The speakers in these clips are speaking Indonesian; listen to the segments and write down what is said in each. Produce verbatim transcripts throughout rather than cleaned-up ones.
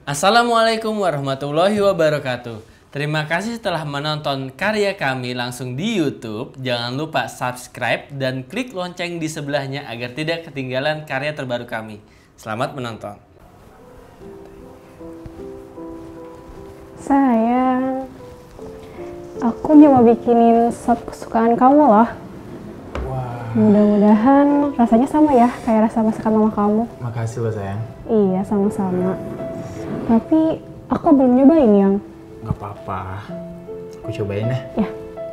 Assalamualaikum warahmatullahi wabarakatuh. Terima kasih telah menonton karya kami langsung di YouTube. Jangan lupa subscribe dan klik lonceng di sebelahnya agar tidak ketinggalan karya terbaru kami. Selamat menonton. Sayang, aku mau bikinin sop kesukaan kamu loh. Wah. Mudah-mudahan rasanya sama ya kayak rasa masakan mama kamu. Makasih loh sayang. Iya, sama-sama. Tapi aku belum nyobain yang. Gak apa-apa. Aku cobain deh. Ya.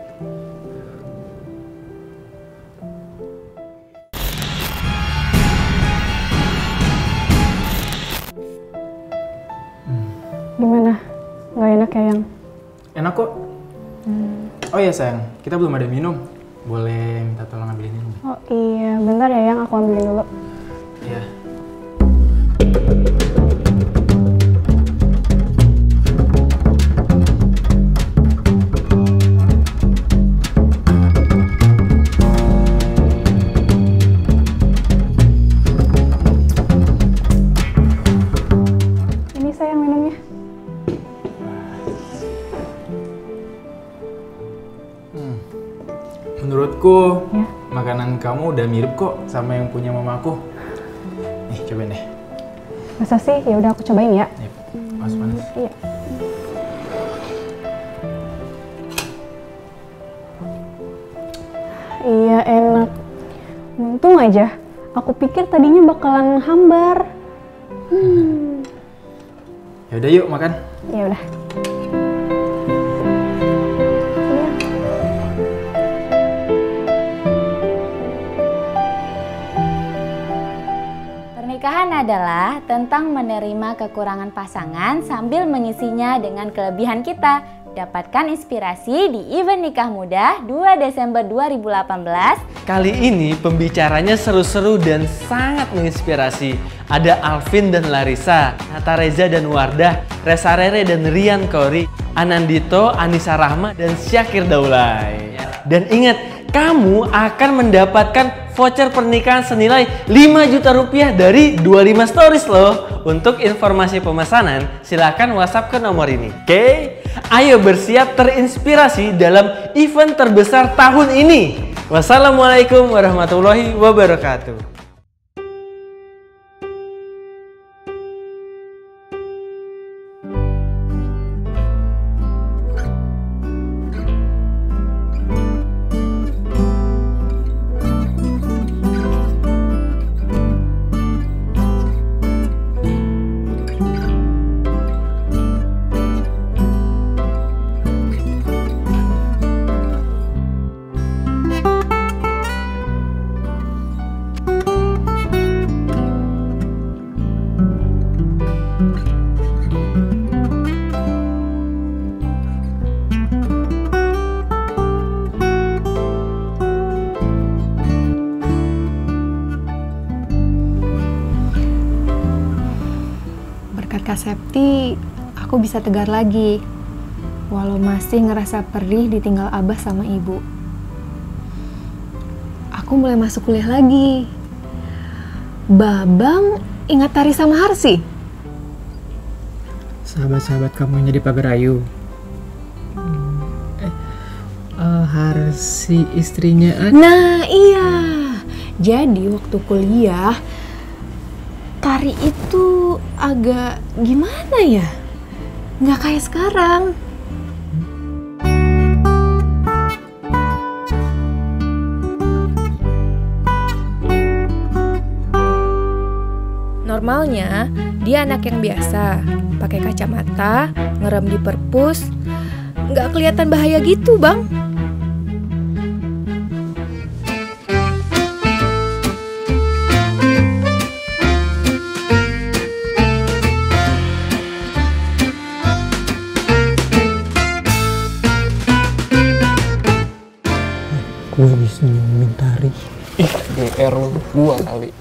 Hmm. Gimana? Gak enak ya yang? Enak kok. Hmm. Oh iya sayang, kita belum ada minum. Boleh minta tolong ambilin minum? Oh iya, bentar ya yang aku ambilin dulu. Iya. Ini sayang minumnya. Hmm. Menurutku, Ya. makanan kamu udah mirip kok sama yang punya mamaku. Nih, cobain deh. Masa sih? Ya udah aku cobain ya. Yep. Pas panas. Iya. Iya enak. Untung aja. Aku pikir tadinya bakalan hambar. Hmm. Ya udah yuk makan. Ya udah. Pernikahan adalah tentang menerima kekurangan pasangan sambil mengisinya dengan kelebihan kita. Dapatkan inspirasi di event Nikah Muda dua Desember dua ribu delapan belas. Kali ini pembicaranya seru-seru dan sangat menginspirasi. Ada Alvin dan Larissa, Nata Reza dan Wardah, Resa Rere dan Rian Kori, Anandito, Anissa Rahma, dan Syakir Daulay. Dan ingat, kamu akan mendapatkan voucher pernikahan senilai lima juta rupiah dari dua puluh lima stories loh. Untuk informasi pemesanan, silakan WhatsApp ke nomor ini. Oke, ayo bersiap terinspirasi dalam event terbesar tahun ini. Wassalamualaikum warahmatullahi wabarakatuh. Berkat Kak Septi, aku bisa tegar lagi. Walau masih ngerasa perih ditinggal abah sama ibu. Aku mulai masuk kuliah lagi. Babang ingat Tari sama Harsi? Sahabat-sahabat kamu yang jadi Pagarayu. Eh, uh, Harsi istrinya An. Nah iya, jadi waktu kuliah Tari itu agak gimana ya? Nggak kayak sekarang. Normalnya, dia anak yang biasa, pakai kacamata, ngerem di perpus, nggak kelihatan bahaya gitu, Bang. Gue bisa nyemin Tari. Ih, G R lu dua kali.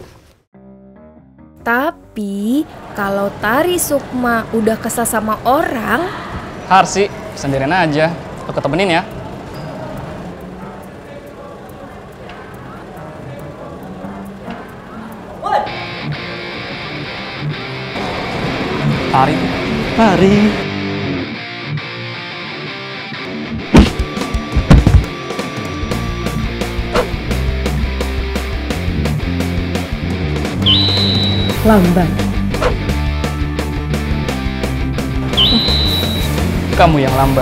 Tapi kalau Tari Sukma udah kesal sama orang, Harsi, sendirian aja. Aku temenin ya. Tari Pari. Lamban. Kamu yang lamban.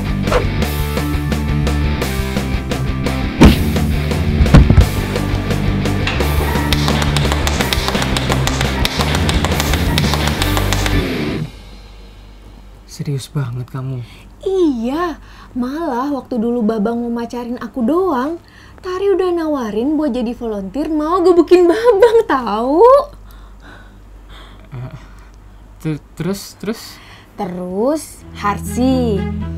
Serius banget kamu. Iya, malah waktu dulu Babang mau macarin aku doang, Tari udah nawarin buat jadi volunteer mau gebukin Babang tahu. Uh, terus, terus? Terus, Harsi.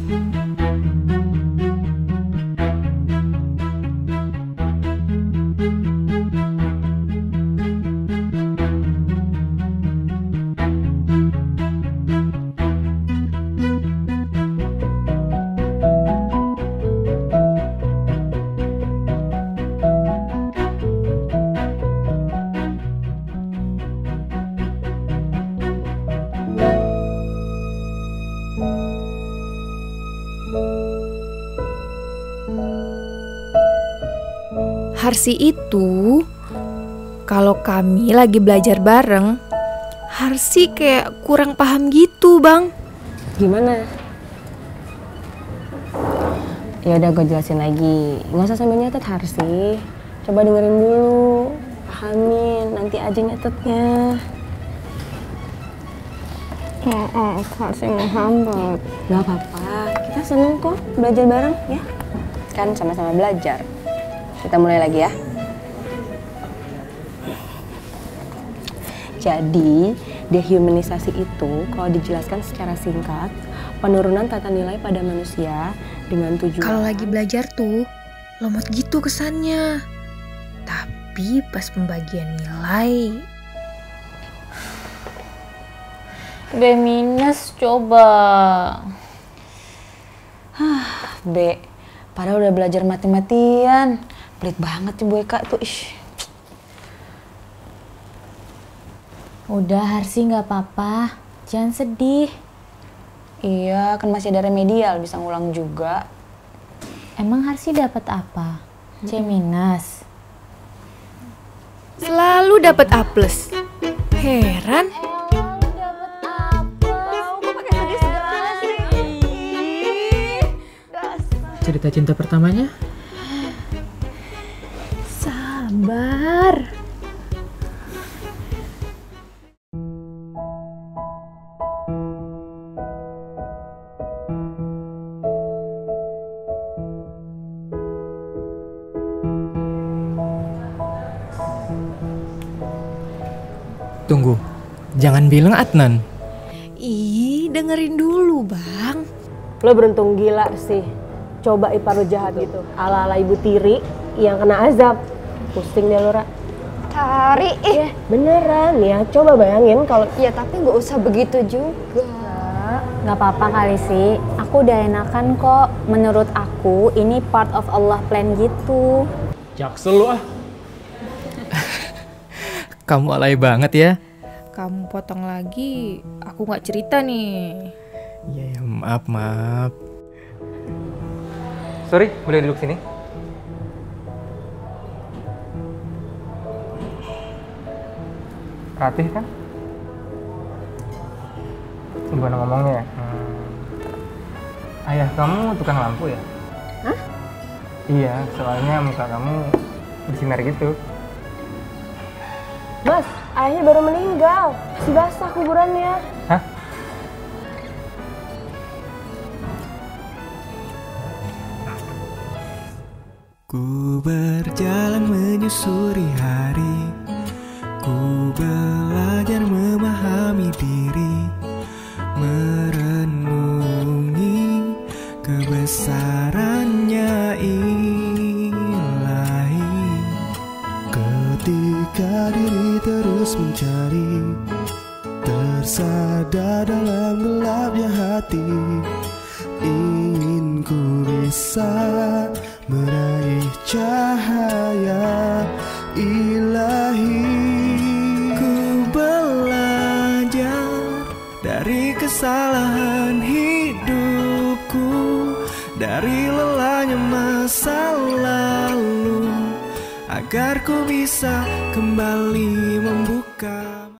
Harsi itu, kalau kami lagi belajar bareng, Harsi kayak kurang paham gitu, Bang. Gimana? Ya udah gue jelasin lagi. Nggak usah sambil nyatet Harsi. Coba dengerin dulu, pahamin. Nanti aja nyatetnya. Oh, oh Harsi menghambat. Gak apa-apa. Kita seneng kok belajar bareng ya. Kan sama-sama belajar. Kita mulai lagi ya. Jadi, dehumanisasi itu kalau dijelaskan secara singkat, penurunan tata nilai pada manusia dengan tujuan. Kalau lagi belajar tuh, lemot gitu kesannya. Tapi pas pembagian nilai, B minus coba. B, padahal udah belajar mati-matian. Pelit banget nih Bu Eka tuh. Ish. Udah Harsi nggak apa-apa, jangan sedih. Iya, kan masih ada remedial, bisa ngulang juga. Emang Harsi dapat apa? C minus. selalu dapat A plus. Heran. Cerita cinta pertamanya? Sabar. Tunggu, jangan bilang Adnan. Ih, dengerin dulu, Bang. Lo beruntung gila sih. Coba ipar lo jahat gitu. Ala-ala ibu tiri yang kena azab. Pusing deh lo, Ra. Tari, ih. Ya, beneran ya. Coba bayangin kalau... Ya tapi nggak usah begitu juga. Gak apa-apa kali sih, aku udah enakan kok. Menurut aku ini part of Allah plan gitu. Jaksel lu ah. Kamu alay banget ya. Kamu potong lagi, aku nggak cerita nih. Ya, ya maaf maaf. Sorry, boleh duduk sini? Ratih kan? Gimana ngomongnya ya? Hmm. Ayah kamu tukang lampu ya? Hah? Iya, soalnya muka kamu bersinar gitu. Mas, ayahnya baru meninggal. Masih basah kuburannya. Hah? Ku berjalan menyusuri hari, ku belajar memahami diri, merenungi kebesarannya ilahi. Ketika diri terus mencari, tersada dalam gelapnya hati, ingin ku bisa meraih cahaya ilahi. Ku belajar dari dari kesalahan hidupku, dari lelahnya masa lalu, agar ku bisa kembali membuka